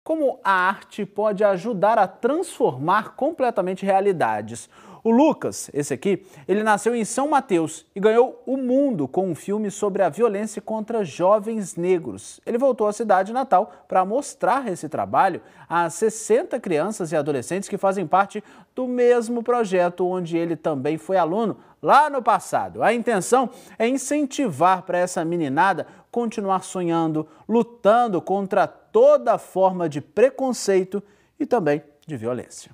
Como a arte pode ajudar a transformar completamente realidades. O Lucas, esse aqui, ele nasceu em São Mateus e ganhou o mundo com um filme sobre a violência contra jovens negros. Ele voltou à cidade natal para mostrar esse trabalho a 60 crianças e adolescentes que fazem parte do mesmo projeto onde ele também foi aluno lá no passado. A intenção é incentivar para essa meninada continuar sonhando, lutando contra toda forma de preconceito e também de violência.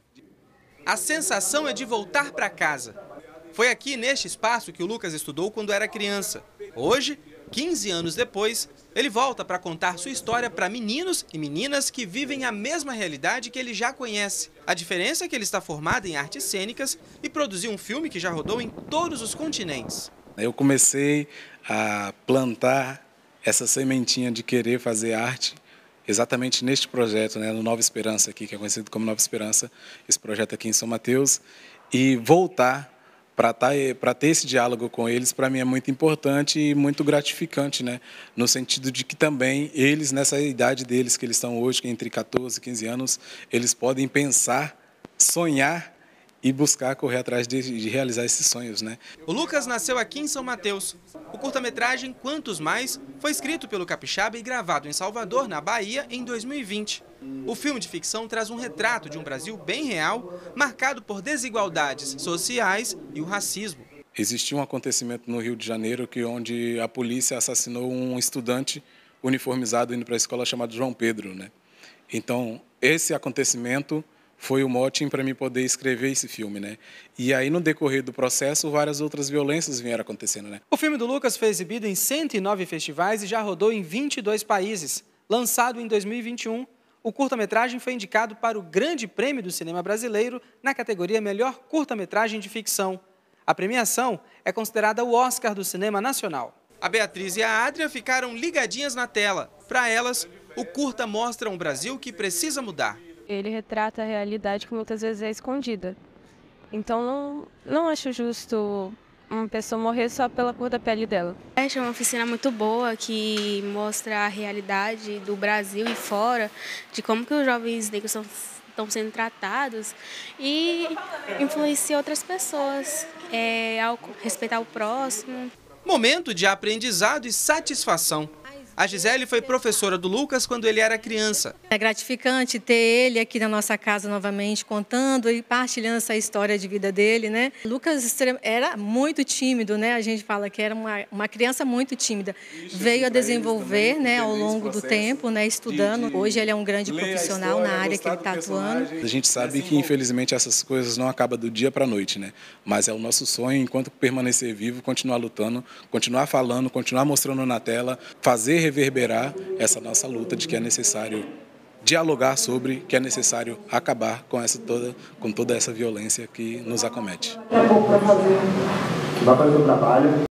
A sensação é de voltar para casa. Foi aqui neste espaço que o Lucas estudou quando era criança. Hoje, 15 anos depois, ele volta para contar sua história para meninos e meninas que vivem a mesma realidade que ele já conhece. A diferença é que ele está formado em artes cênicas e produziu um filme que já rodou em todos os continentes. Eu comecei a plantar essa sementinha de querer fazer arte exatamente neste projeto, né, no Nova Esperança aqui, que é conhecido como Nova Esperança, esse projeto aqui em São Mateus, e voltar para ter esse diálogo com eles, para mim é muito importante e muito gratificante, né, no sentido de que também eles, nessa idade deles que eles estão hoje, entre 14 e 15 anos, eles podem pensar, sonhar e buscar correr atrás de realizar esses sonhos, né? O Lucas nasceu aqui em São Mateus. O curta-metragem Quantos Mais foi escrito pelo capixaba e gravado em Salvador, na Bahia, em 2020. O filme de ficção traz um retrato de um Brasil bem real, marcado por desigualdades sociais e o racismo. Existiu um acontecimento no Rio de Janeiro onde a polícia assassinou um estudante uniformizado indo para a escola chamado João Pedro, né? Então, esse acontecimento foi o mote para mim poder escrever esse filme, né? E aí, no decorrer do processo, várias outras violências vieram acontecendo, né? O filme do Lucas foi exibido em 109 festivais e já rodou em 22 países. Lançado em 2021, o curta-metragem foi indicado para o Grande Prêmio do Cinema Brasileiro na categoria Melhor Curta-Metragem de Ficção. A premiação é considerada o Oscar do cinema nacional. A Beatriz e a Adria ficaram ligadinhas na tela. Para elas, o curta mostra um Brasil que precisa mudar. Ele retrata a realidade que muitas vezes é escondida. Então, não acho justo uma pessoa morrer só pela cor da pele dela. É uma oficina muito boa que mostra a realidade do Brasil e fora, de como que os jovens negros estão sendo tratados e influencia outras pessoas, ao respeitar o próximo. Momento de aprendizado e satisfação. A Gisele foi professora do Lucas quando ele era criança. É gratificante ter ele aqui na nossa casa novamente, contando e partilhando essa história de vida dele, né? Lucas era muito tímido, né? A gente fala que era uma criança muito tímida. Veio a desenvolver, né, ao longo do tempo, né, estudando. Hoje ele é um grande profissional na área que ele está atuando. A gente sabe que, infelizmente, essas coisas não acabam do dia para a noite, né? Mas é o nosso sonho, enquanto permanecer vivo, continuar lutando, continuar falando, continuar mostrando na tela, fazer reverberar essa nossa luta de que é necessário dialogar sobre, que é necessário acabar com toda essa violência que nos acomete. É pouco para fazer, vai fazer o trabalho.